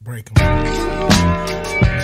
Break 'em.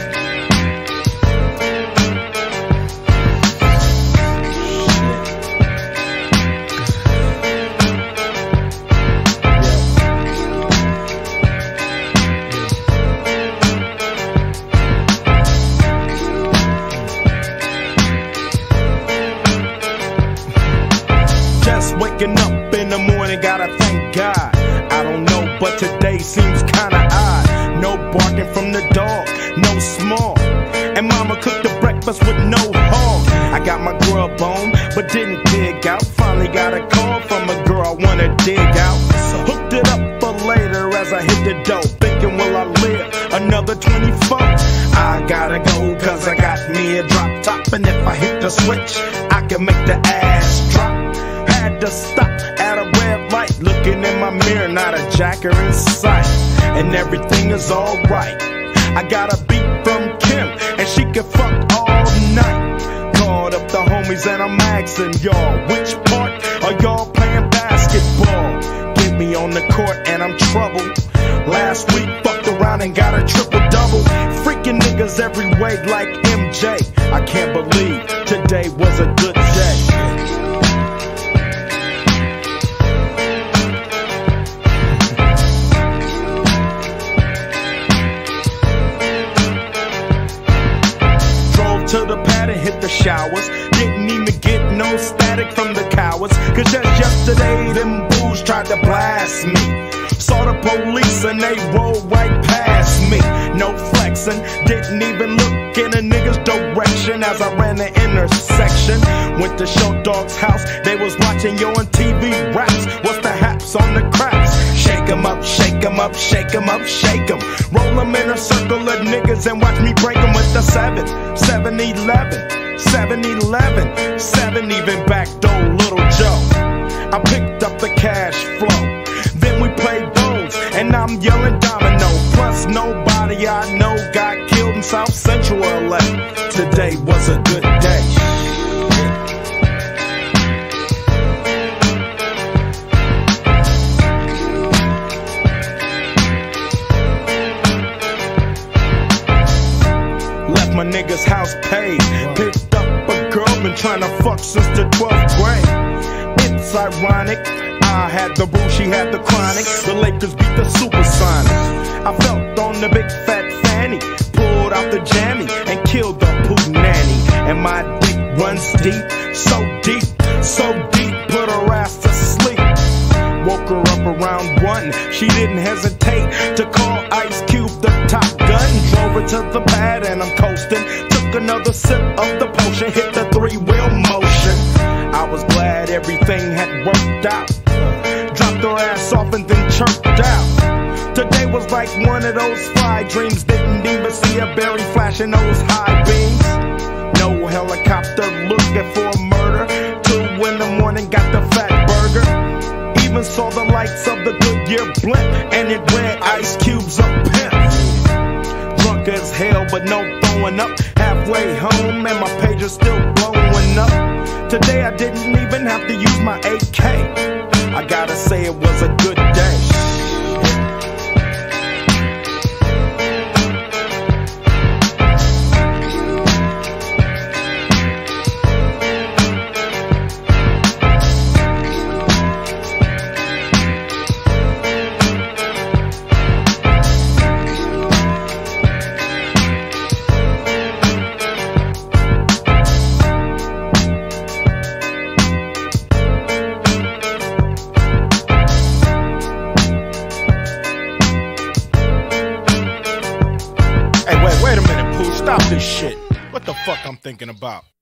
Just waking up in the morning, gotta thank God. I don't know, but today seems kinda odd. No barking from the dog, no small. And mama cooked the breakfast with no hog. I got my grub on, but didn't dig out. Finally got a call from a girl I wanna dig out. Hooked it up for later as I hit the dough. Thinking, will I live another 24? I gotta go, cause I got me a drop top. And if I hit the switch, I can make the ass drop. Had to stop at a red light, looking in my mirror, not a jacker in sight, and everything is alright. I got a beat from Kim, and she can fuck all night. Called up the homies and I'm asking y'all, which part are y'all playing basketball? Get me on the court and I'm troubled. Last week fucked around and got a triple-double. Freaking niggas every way like MJ. I can't believe today was a good day. To the pad and hit the showers. Didn't even get no static from the cowards, cause just yesterday them fools tried to blast me. Saw the police and they rolled right past me. No flexing, didn't even look in a nigga's direction as I ran the intersection. Went to Show Dog's house, they was watching yo on TV raps. What's the haps on the craps? Shake 'em up, shake 'em up, shake 'em up, shake 'em. Roll 'em in a circle of niggas and watch me break 'em with the 7-11, 7-11, 7 even backdoor Little Joe. I picked up the cash flow, then we played bones, and I'm yelling domino. Plus nobody I know got killed in South Central LA. Today was a good day. Left my nigga's house paid, picked up a girl, been trying to fuck since the 12th grade. It's ironic, I had the boo, she had the chronic. The Lakers beat the Supersonics. I felt on the big fat fanny, pulled out the jammy and killed the poop nanny. And my dick runs deep, so deep, so deep, put her ass to sleep. Woke her up around 1, she didn't hesitate to call Ice Cube the Top Gun. Drove her to the pad and I'm coasting. Took another sip of the potion, hit the 3-wheel motion. I was glad everything had worked out. Dropped her ass off and then chirped out. Today was like one of those fly dreams. Didn't even see a berry flashing those high beams. No helicopter looking for a murder. 2 in the morning, got the fat burger. Even saw the lights of the Goodyear blimp, and it read Ice Cube's a pimp. Drunk as hell, but no throwing up. Halfway home, and my pager's still blowing up. Today I didn't even have to use my AK. I gotta say it was a good day. Wait a minute, Pooh, stop this shit. What the fuck I'm thinking about?